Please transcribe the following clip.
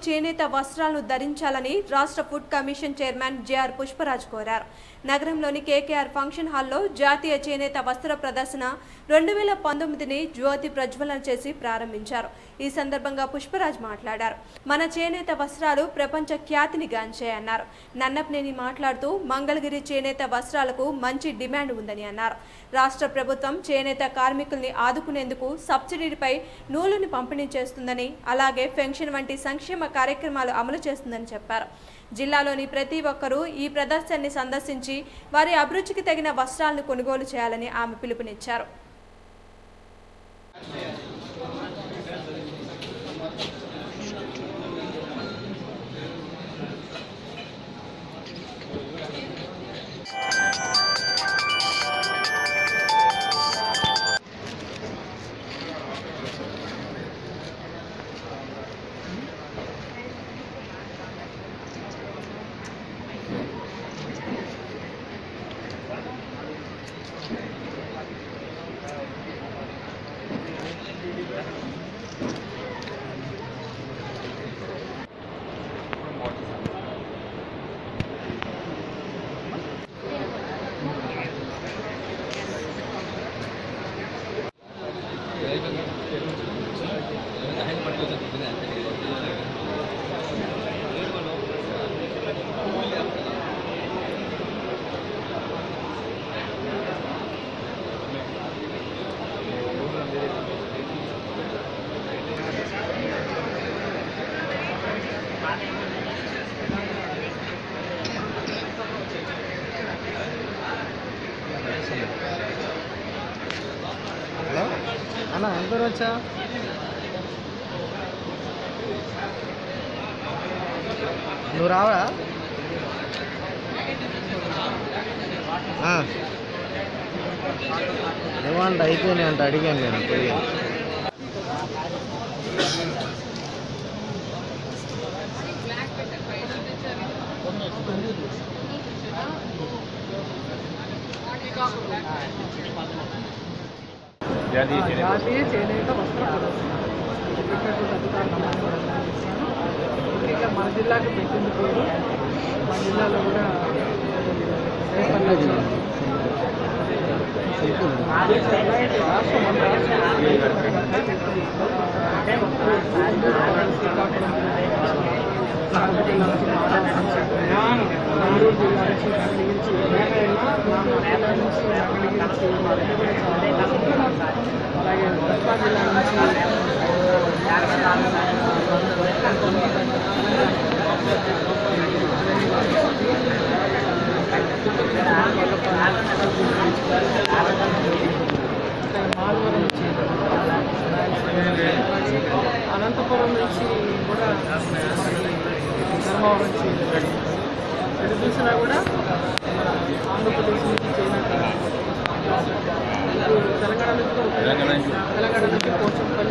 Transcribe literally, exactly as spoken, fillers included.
చేనేత వస్త్రాలను ధరించాలని రాష్ట్ర food commission chairman JR Pushparaj కోరారు. నగరంలోని కేకేఆర్ ఫంక్షన్ హాల్లో జాతీయ చేనేత వస్త్ర ప్రదర్శన రెండు వేల పంతొమ్మిదిని జ్యోతి ప్రజ్వలన చేసి ప్రారంభించారు. ఈ సందర్భంగా పుష్పరాజ్ మాట్లాడారు. మన చేనేత వస్త్రాలు ప్రపంచ ఖ్యాతిని గాంచాయన్నారు. నన్నపనేని మాట్లాడుతూ మంగళగిరి చేనేత వస్త్రాలకు మంచి డిమాండ్ ఉందని అన్నారు. రాష్ట్ర ప్రభుత్వం చేనేత కార్మికుల్ని ఆదుకునేందుకు సబ్సిడీపై నూలుని పంపిణీ చేస్తుందని, అలాగే పెన్షన్ వంటి సంక్షేమ కార్యక్రమాలు అమలు చేస్తుందని చెప్పారు. జిల్లాలోని ప్రతి ఒక్కరూ ఈ ప్రదర్శనని సందర్శించి వారి అభిరుచికి తగిన వస్త్రాలను కొనుగోలు చేయాలని ఆమె పిలుపునిచ్చారు. హలో అన్న ఎంత వచ్చా నువ్వు రావా ఏమంట అయిపోయినాయి అంట అడిగాను నేను పోయి జాతీయ చేనేత వస్త్ర ప్రదర్శన ఇంకా మన జిల్లాకు పెట్టింది పేరు. మన జిల్లాలో కూడా అలాగే కృష్ణా జిల్లా నుంచి మాధవరం నుంచి అనంతపురం నుంచి కూడా ధర్మవరం నుంచి ఎటు చూసినా కూడా ఆంధ్రప్రదేశ్ నుంచి చేనేత తెలంగాణ నుంచి తెలంగాణ నుంచి పోషం